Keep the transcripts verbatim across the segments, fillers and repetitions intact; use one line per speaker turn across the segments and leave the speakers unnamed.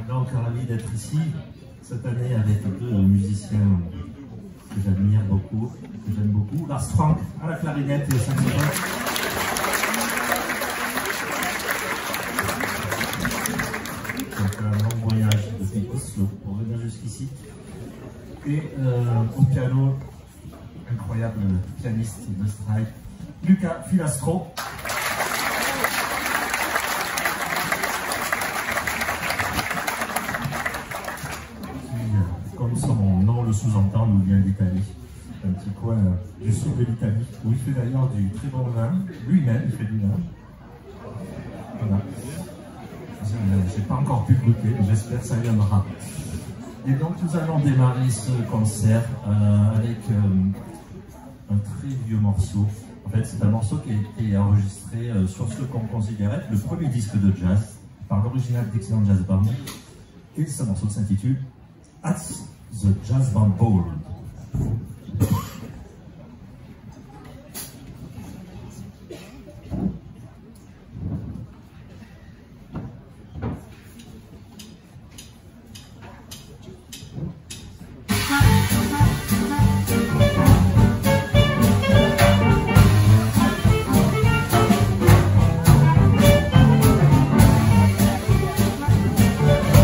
Donc, ravi d'être ici cette année avec deux musiciens que j'admire beaucoup, que j'aime beaucoup. Lars Frank à la clarinette et au saxophone. Donc, un long voyage depuis Oslo pour venir jusqu'ici. Et euh, au piano, incroyable pianiste de Strike, Luca Filastro. Comme son nom le sous-entend, nous vient d'Italie, un petit coin du sud de l'Italie, où il fait d'ailleurs du très bon vin, lui-même il fait du vin. Voilà. Je n'ai pas encore pu goûter, mais j'espère que ça viendra. Et donc nous allons démarrer ce concert euh, avec euh, un très vieux morceau. En fait, c'est un morceau qui a été enregistré euh, sur ce qu'on considère être le premier disque de jazz par l'original Dixieland Jazz Band. Et ce morceau s'intitule At the Jazz Band Bowl.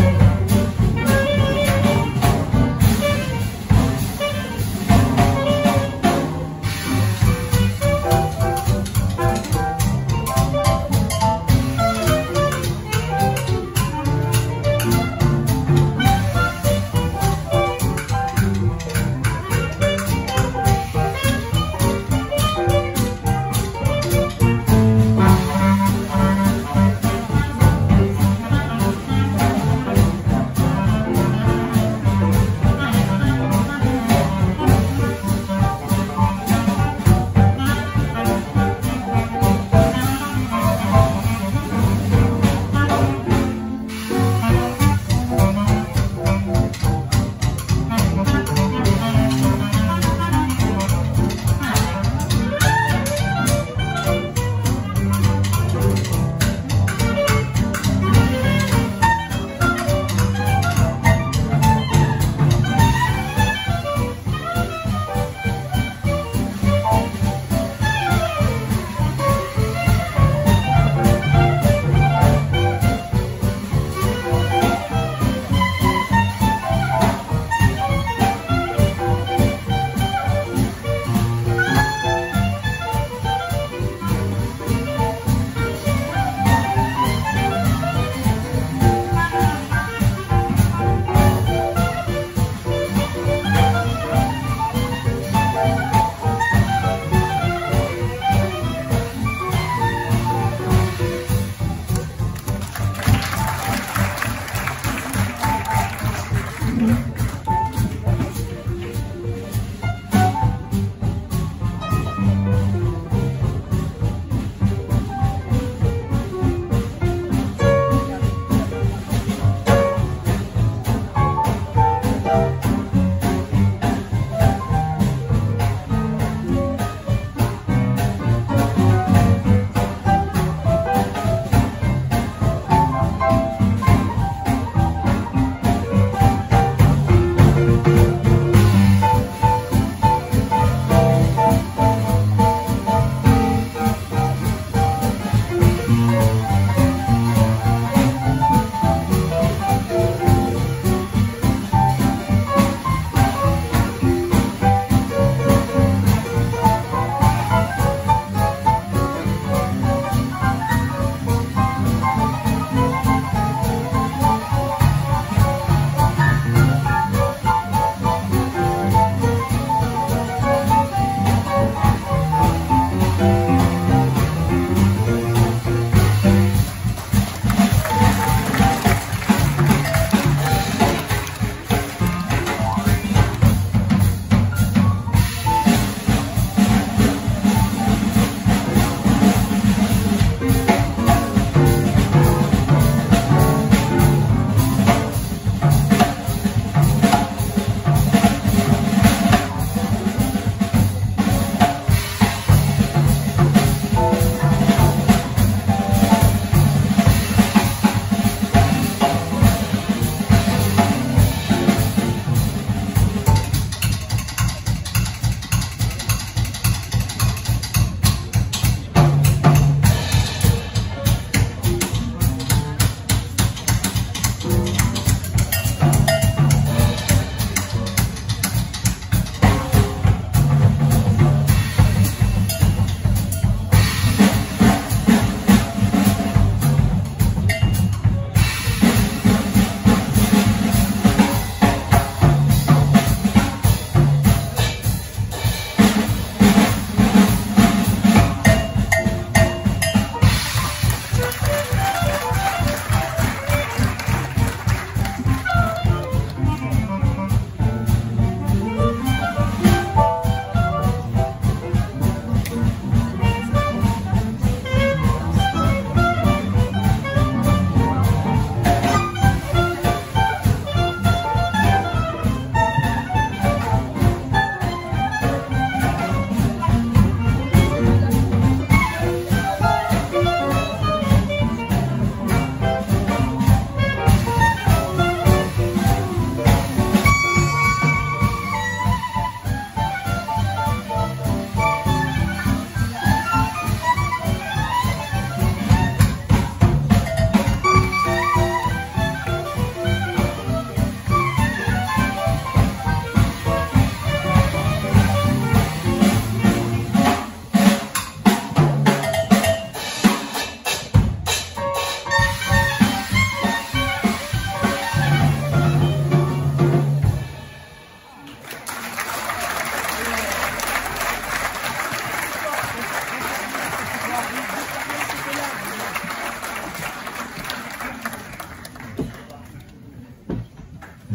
Thank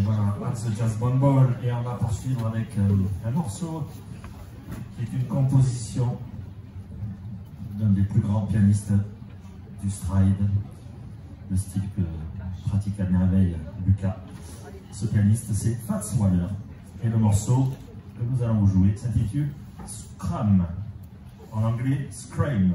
Et voilà, That's the Jazz Bon Ball. Et on va poursuivre avec euh, un morceau qui est une composition d'un des plus grands pianistes du stride, le style que pratique à merveille Lucas. Ce pianiste, c'est Fats Waller. Et le morceau que nous allons vous jouer s'intitule Scrum. En anglais, Scream.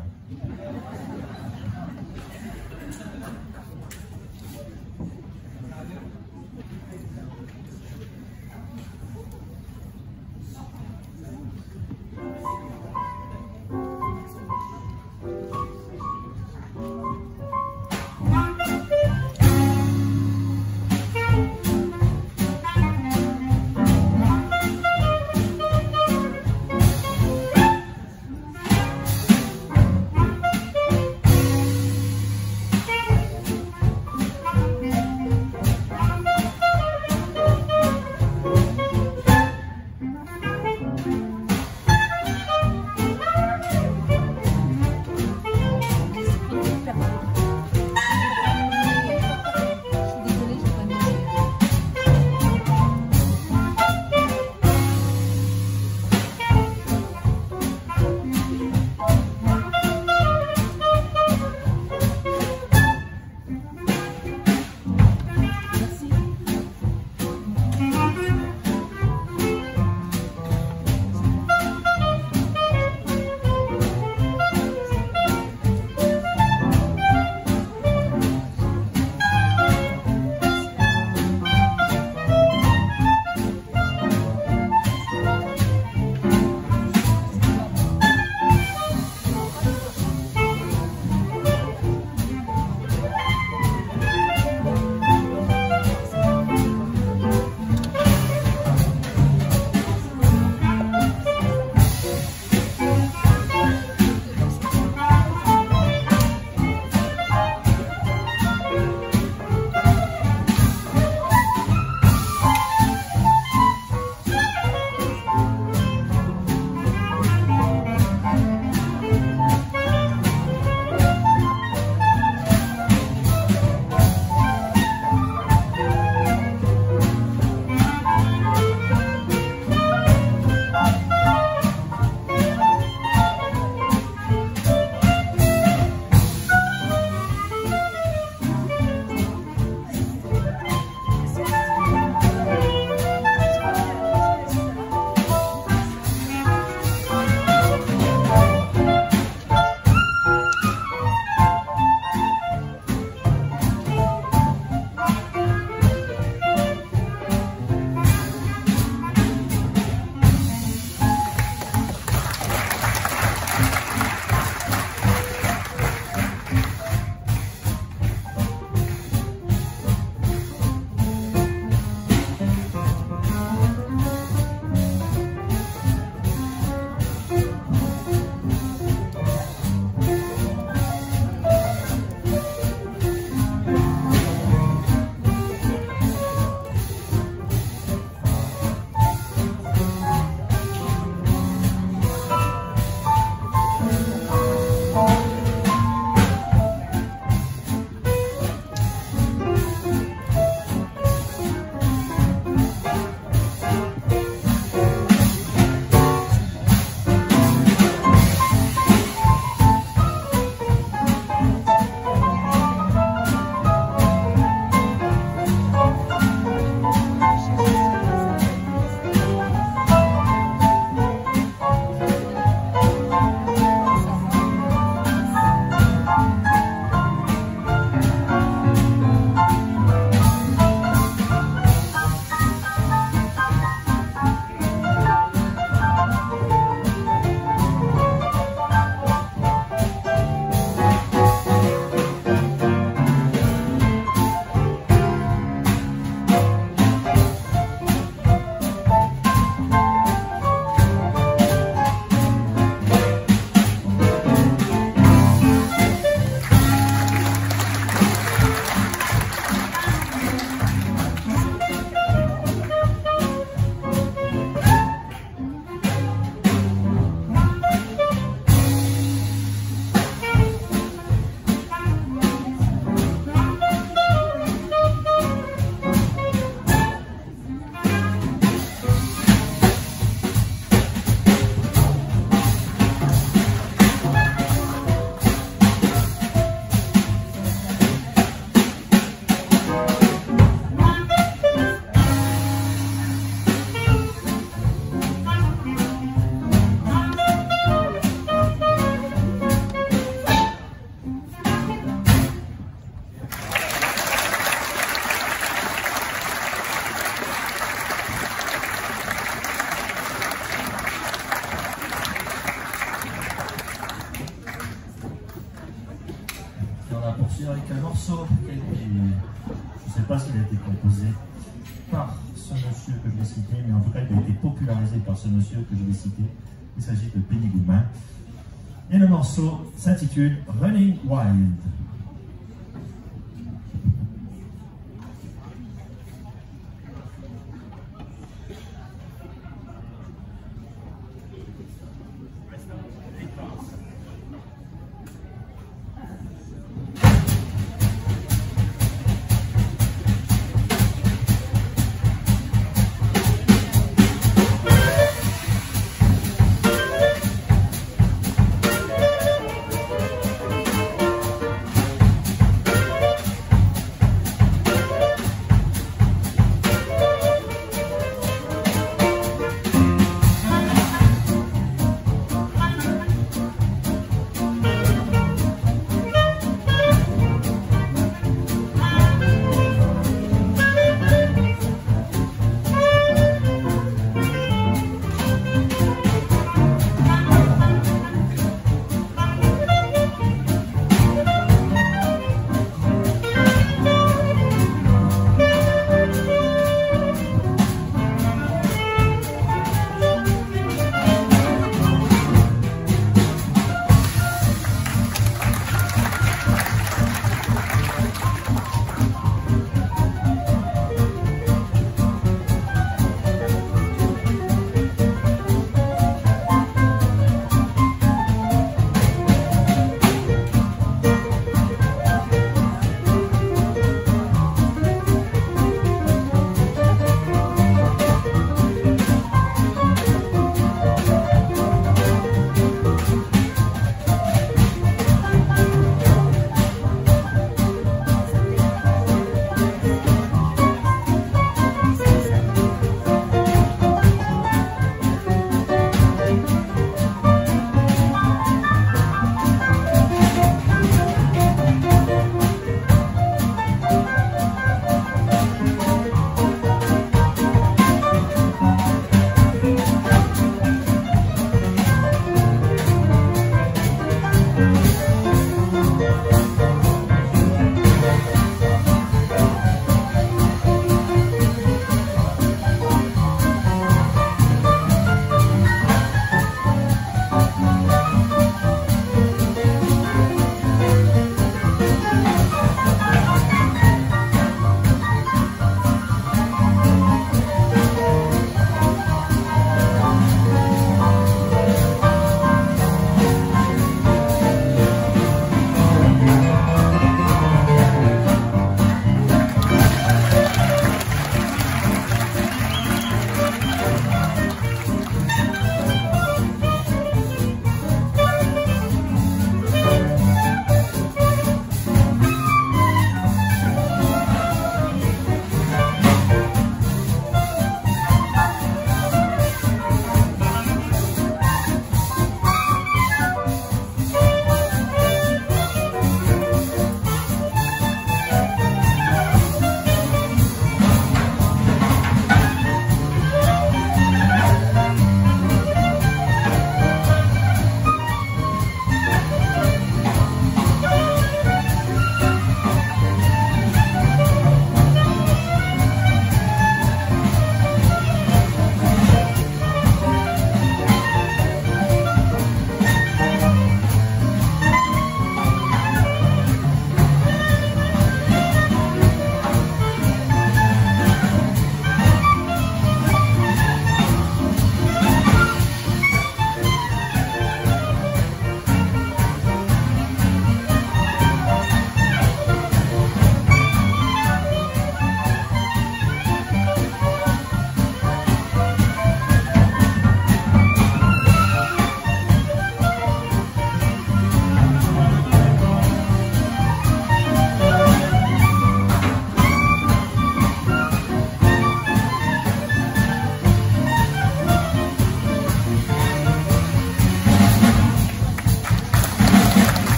un morceau qui a été, je ne sais pas s'il a été composé par ce monsieur que je vais citer, mais en tout cas il a été popularisé par ce monsieur que je vais citer. Il s'agit de Benny Goodman. Et le morceau s'intitule Running Wild.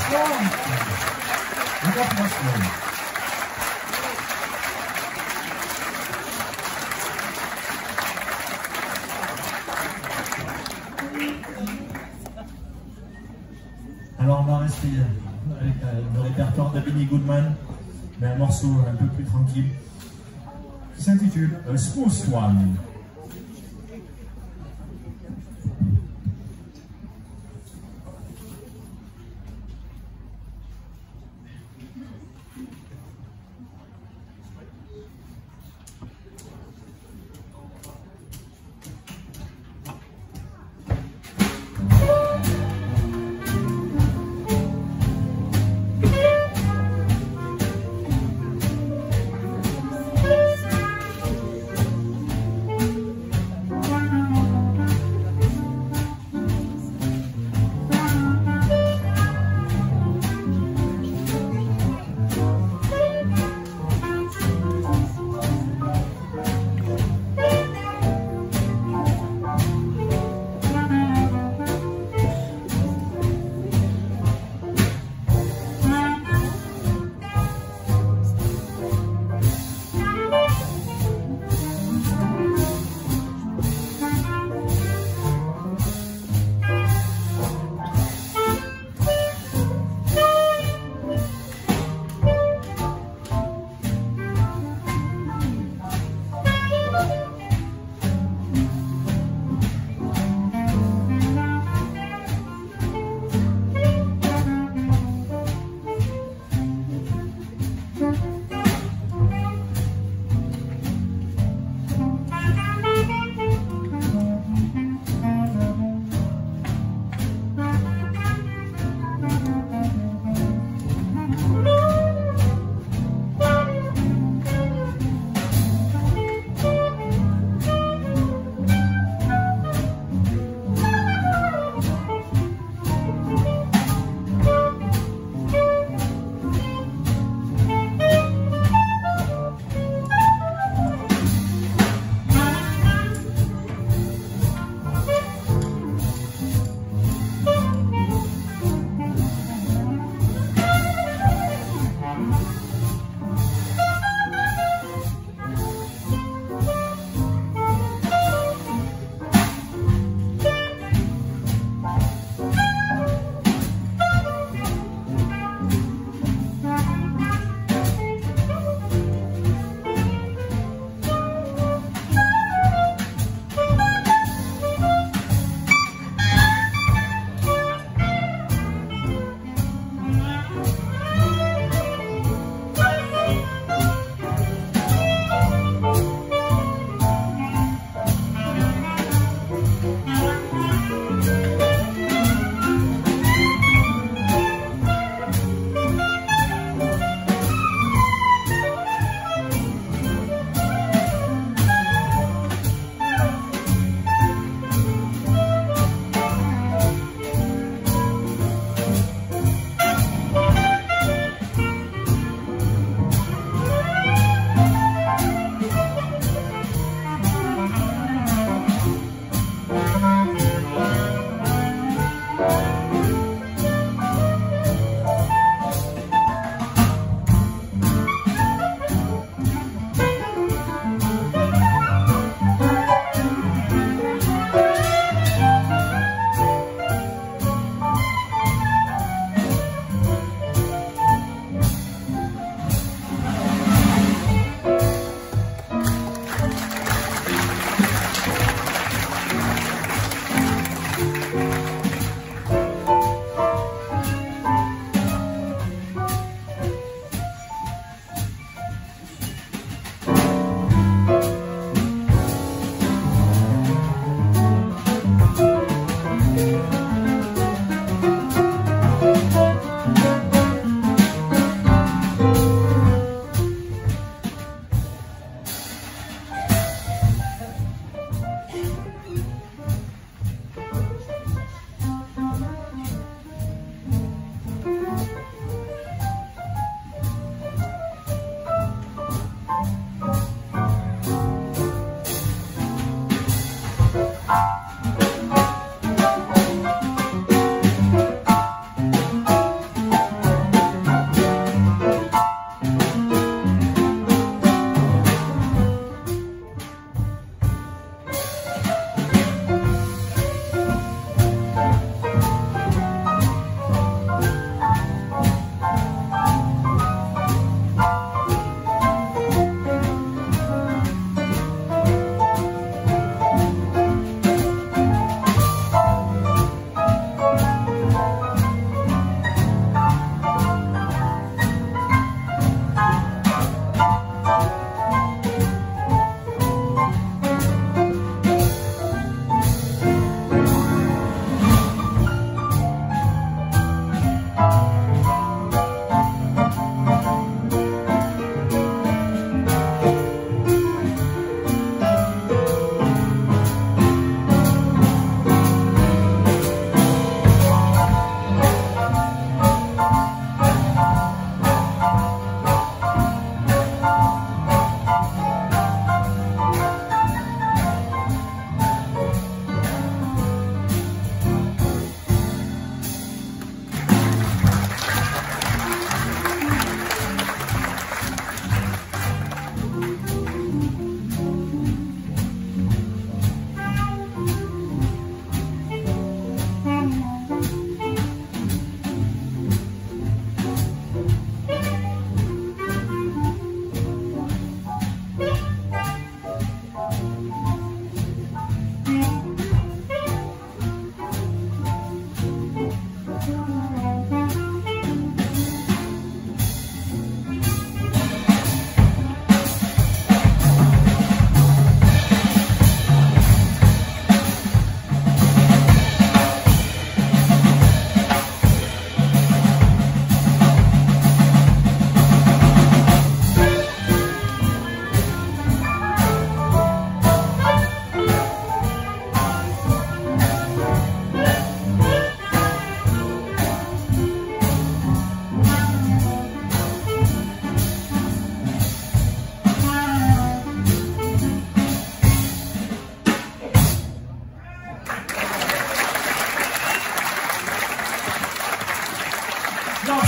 Regarde-moi cela. Alors on va rester avec euh, le répertoire de Benny Goodman, mais un morceau un peu plus tranquille, qui s'intitule A Smooth One.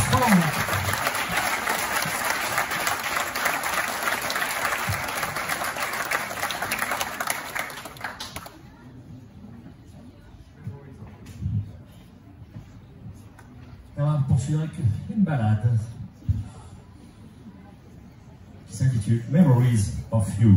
On va poursuivre avec une balade qui s'intitule Memories of You.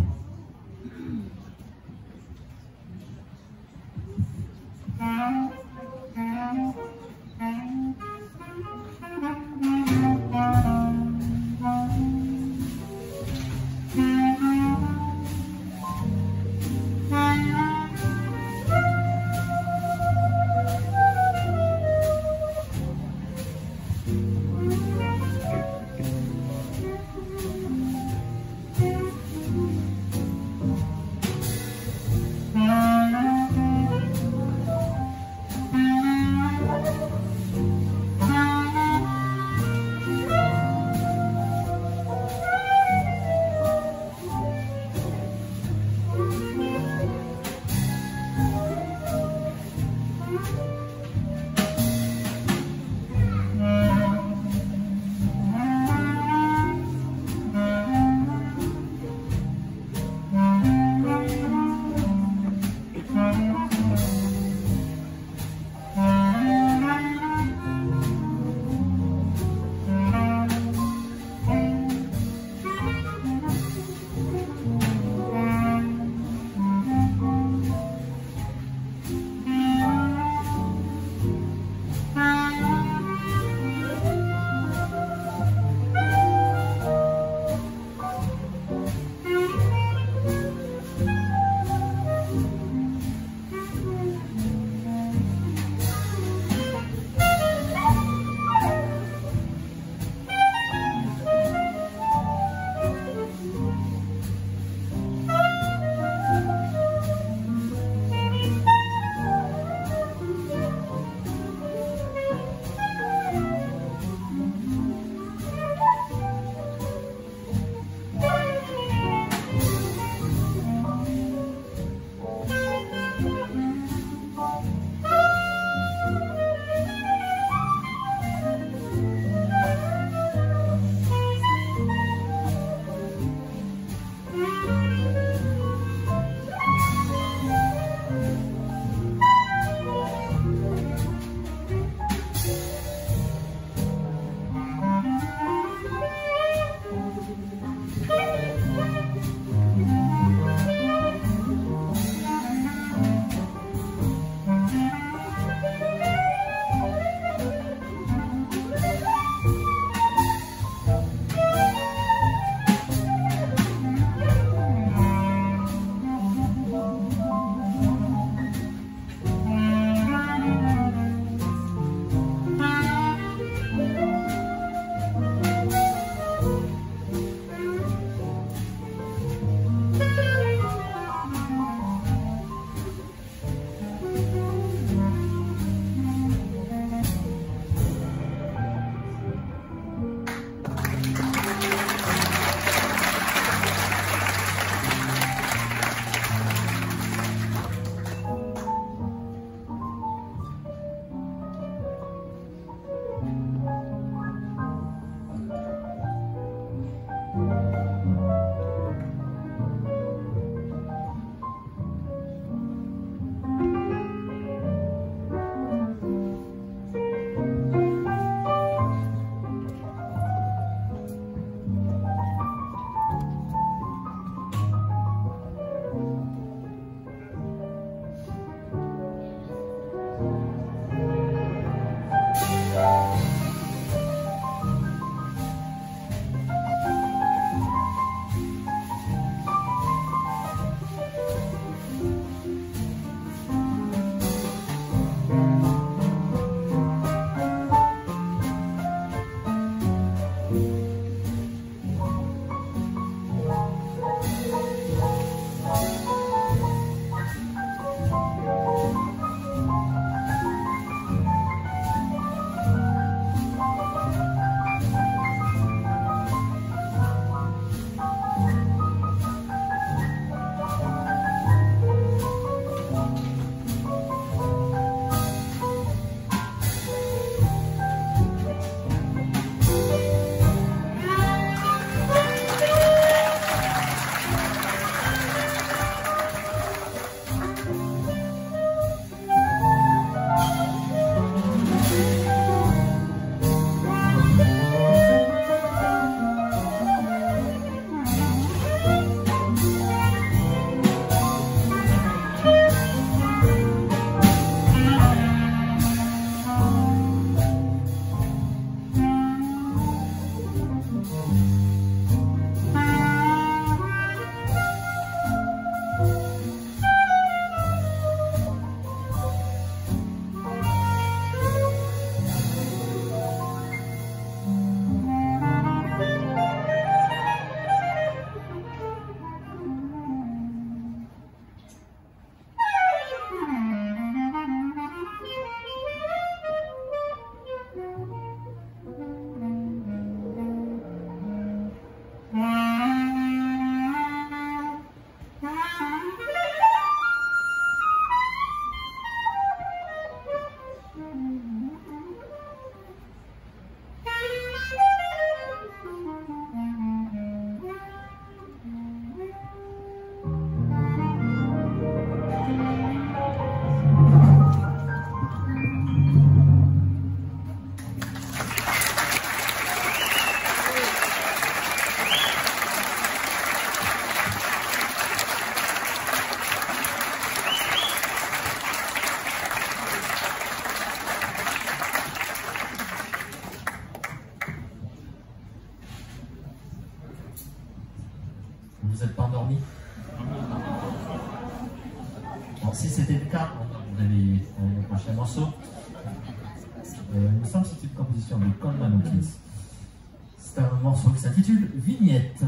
été le cas dans les, dans les prochains morceaux. Euh, il me semble que c'est une composition de Coleman Hawkins. C'est un morceau qui s'intitule Vignette.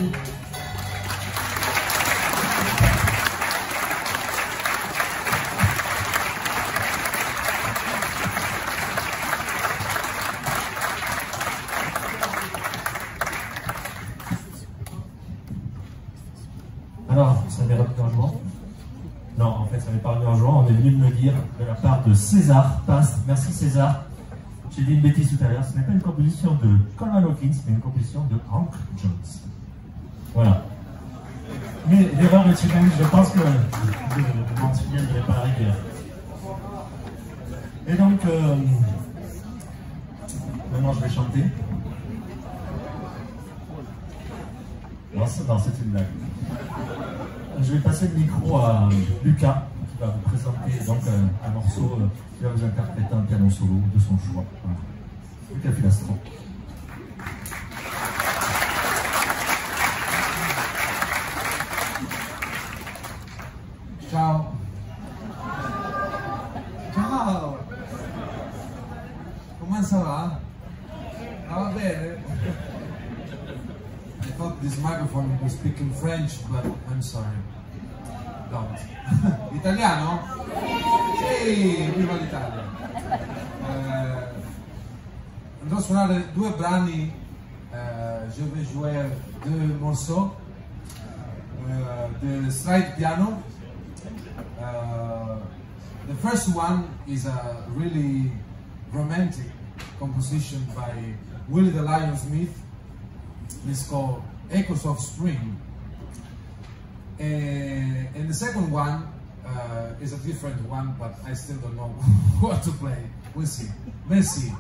Alors, ça m'est revenu en jouant. Non, en fait, ça m'est pas revenu en jouant. On est venu me le dire de la part de César Passe. Merci César. J'ai dit une bêtise tout à l'heure. Ce n'est pas une composition de Coleman Hawkins, mais une composition de Hank Jones. Voilà. Mais l'erreur est humaine. Je pense que je m'en souviendrai pas arriver. Et donc, euh, maintenant, je vais chanter. Non, c'est une blague. Je vais passer le micro à Lucas, qui va vous présenter donc, un, un morceau euh, qui va vous interpréter un piano solo de son choix. Voilà. Lucas Filastro.
Ciao. Ciao. Come ça va? Ah, va bene? I thought this microphone was speaking French, but I'm sorry. Don't. Italiano? Sì, viva l'Italia. Eh, andrò a suonare due brani, eh, je vais jouer deux morceaux uh, de stride piano. Uh, the first one is a really romantic composition by Willie the Lion Smith. It's called Echoes of Spring. And, and the second one uh, is a different one, but I still don't know what to play. We'll see. Merci.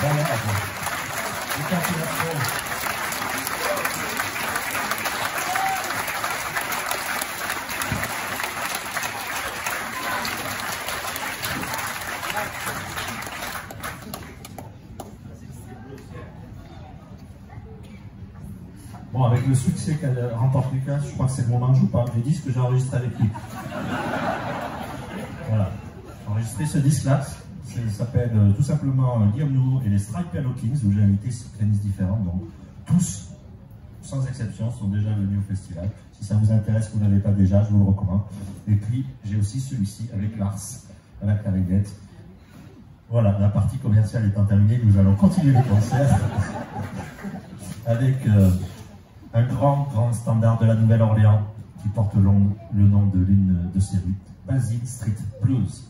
balade, des candidatures. Bon, avec le succès qu'elle remporte Lucas, je crois que c'est le moment que je vous parle du disque que j'ai enregistré avec lui. Voilà. J'ai enregistré ce disque-là. Ça s'appelle euh, tout simplement euh, Guillaume Nouveau et les Strike Piano Kings, où j'ai invité six pianistes différents. Donc, tous, sans exception, sont déjà venus au festival. Si ça vous intéresse, vous ne l'avez pas déjà, je vous le recommande. Et puis, j'ai aussi celui-ci avec Lars, à la clarinette. Voilà, la partie commerciale étant terminée, nous allons continuer le concert avec euh, un grand, grand standard de la Nouvelle-Orléans qui porte le, long, le nom de l'une de ses rues, Basin Street Blues.